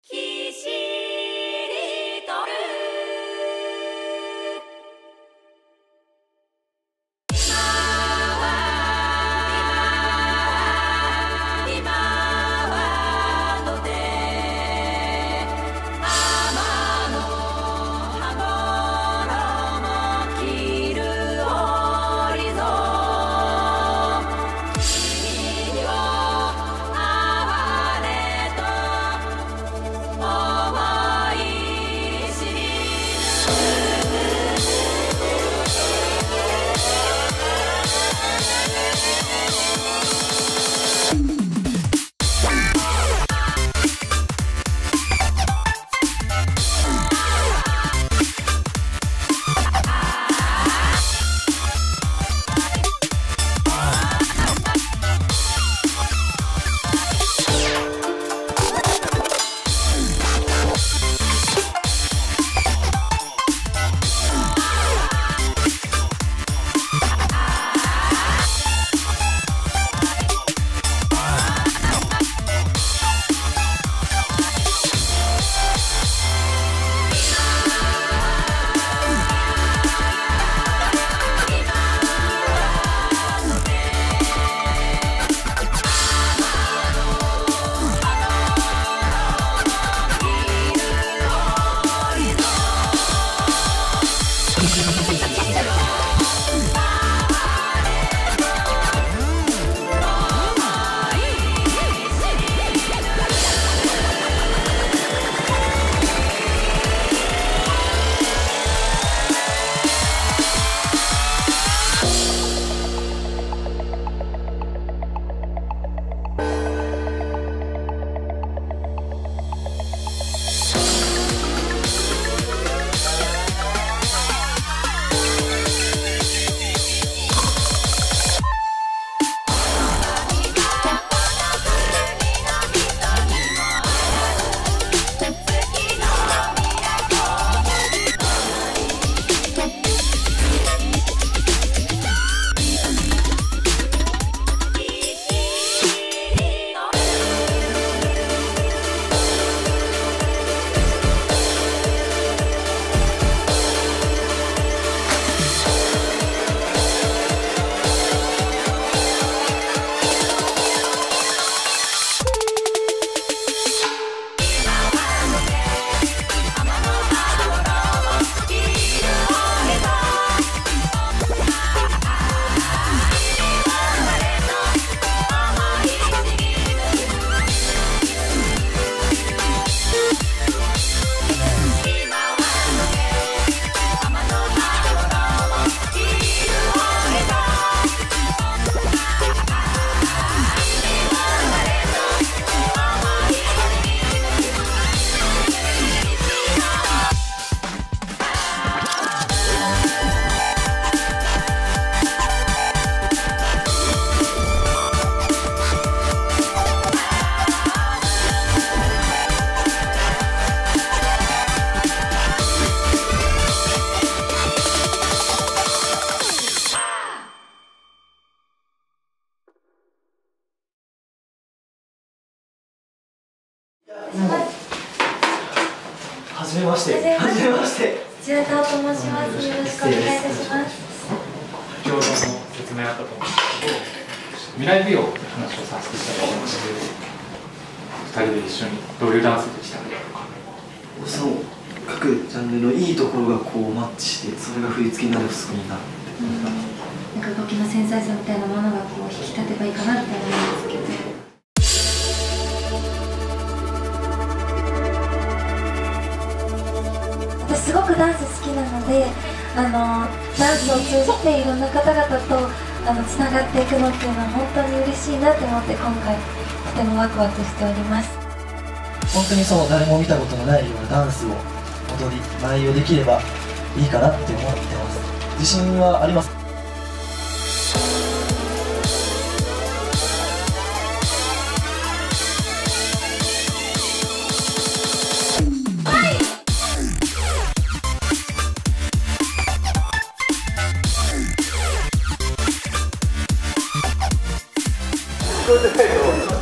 キシリトルはじめまして。はじめまして。 千田と申します。よろしくお願いいたします。 先ほどの説明あったと思うんですけど、未来美容って話をさせていただきまして、2人で一緒にどういうダンスでしたりとか。 その各ジャンルのいいところがこうマッチして、それが振り付けになるとすごいなって。 なんか動きの繊細さみたいなものがこう引き立てばいいかなって思うんですけど。すごくダンス好きなので、ダンスを通じていろんな方々とつながっていくのっていうのは本当に嬉しいなと思って今回とてもワクワクしております。 本当に誰も見たことのないようなダンスを踊り内容できればいいかなって思ってます。自信はあります。聞こえてないと